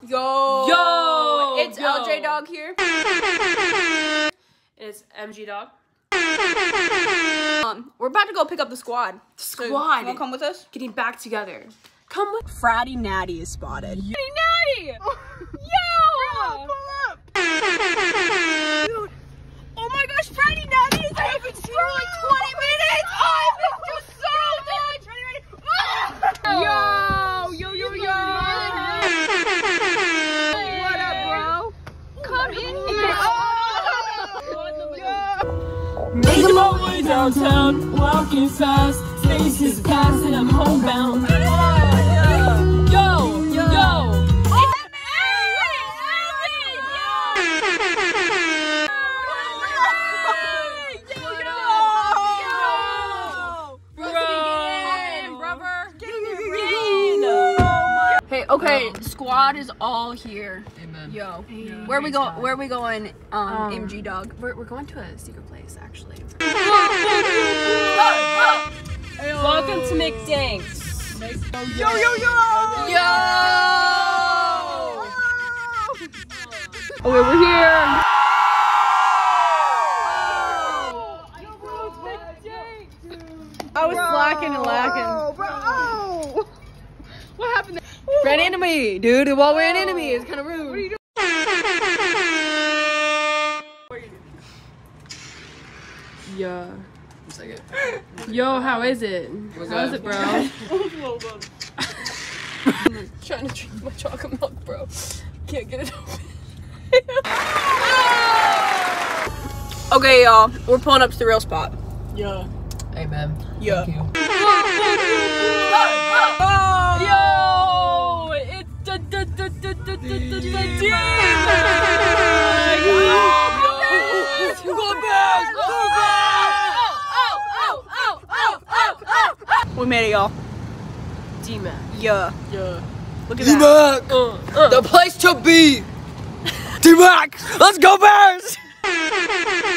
Yo, it's LJ Dog here. It's MG Dog. We're about to go pick up the squad. Squad. You wanna come with us? Getting back together. Come with. Fratty Natty is spotted. Natty! Yo! Bro, pull up! Dude. Oh my gosh, Fratty Natty is here for like 20 minutes! Oh, I missed you so much! Yo! What up, bro? Come in here! Making my way downtown, walking fast. Faces past and I'm homebound. Okay, squad is all here. Amen. Yo, where we go? Where are we going? MG Dog. We're going to a secret place, actually. Welcome to McDanks. Yo! Okay, we're here. I was slacking and lacking. Bro. What happened there? Ran into me, dude. While ran into me, it's kind of rude. What are you doing? Yeah. Yo, how is it? How is it, bro? I'm trying to drink my chocolate milk, bro. Can't get it open. Okay, y'all. We're pulling up to the real spot. Yeah. Amen. Yeah. Thank you. Yo! It's the demon! We made it, y'all. Demon. Yeah. Yeah. Look at that. The place to be. D-Mac, let's go Bears!